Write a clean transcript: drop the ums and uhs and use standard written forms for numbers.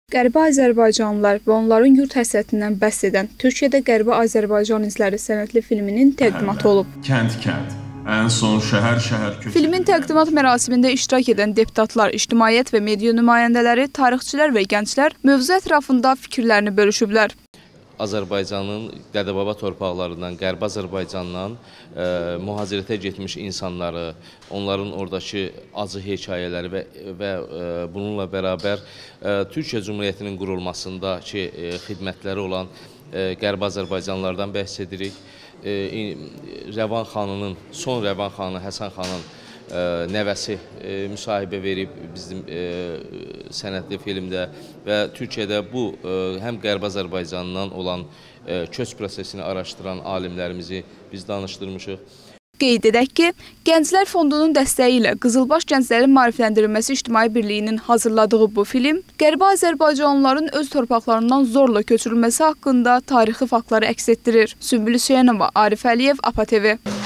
Qərbi Azərbaycanlılar və onların yurt həsrətindən bəhs edən Türkiyədə Qərbi Azərbaycan izləri sənədli filminin təqdimatı olub. Kənd-kənd, ən son şəhər-şəhər köçürülür. Filmin təqdimat mərasimində iştirak edən deputatlar, ictimaiyyət və media nümayəndələri, tarixçilər və gənclər mövzu ətrafında fikirlərini bölüşüblər. Azərbaycanın dədə-baba torpaqlarından, Qərbi Azərbaycandan mühacirətə getmiş insanları, onların oradakı acı hekayələri və bununla bərabər Türkiyə Cümhuriyyətinin qurulmasındakı xidmətləri olan Qərbi Azərbaycanlılardan bəhs edirik. Rəvan xanının, son Rəvan xanı Həsən xanın nəvəsi müsahibə verib bizim sənədli filmdə və Türkiyədə bu həm Qərbi Azərbaycandan olan köç prosesini araşdıran alimlərimizi biz danışdırmışıq. Qeyd edək ki, Gənclər Fondunun dəstəyi ilə Qızılbaş Gənclərin Maarifləndirilməsi İctimai Birliyinin hazırladığı bu film Qərbi Azərbaycanlıların öz torpaqlarından zorla köçürülməsi haqqında tarixi faktları əks etdirir. Sümbül Hüseynova, Arif Əliyev, APA TV.